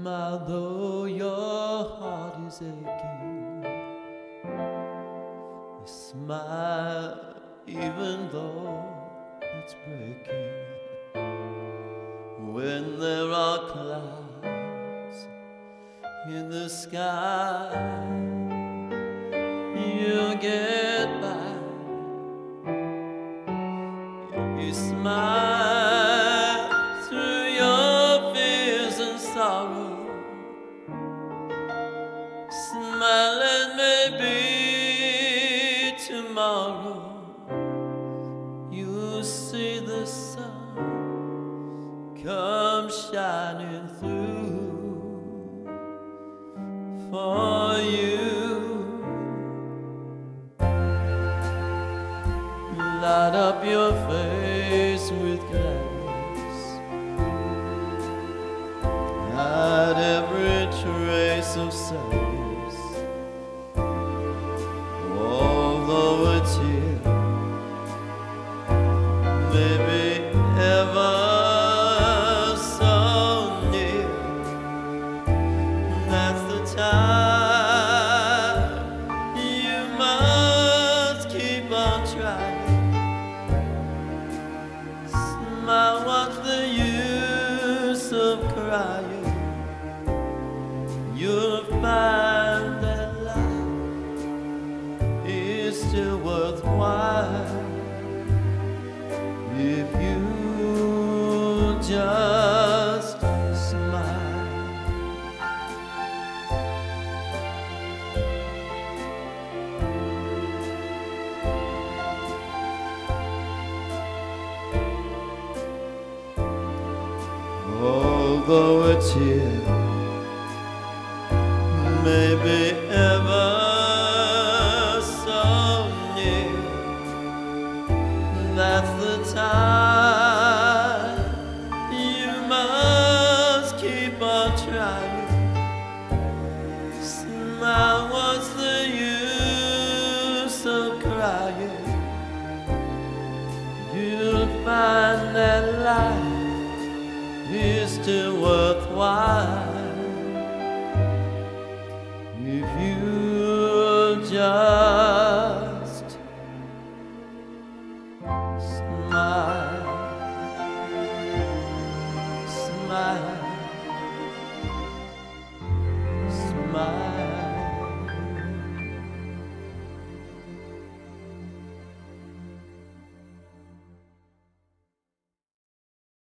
Smile though your heart is aching. Smile even though it's breaking. When there are clouds in the sky, you'll get by if you smile through your fears and sorrow. Smile and maybe tomorrow you'll see the sun come shining through for you. Light up your face with gladness, hide every trace of sadness. Although a tear may be ever so near, that's the time you must keep on trying. Smile, what's the use of crying? You'll find that life is still worthwhile if you just smile. Although a tear may be ever so near, that's the time you must keep on trying. Smile, what's the use of crying? You'll find that life is still worthwhile if you just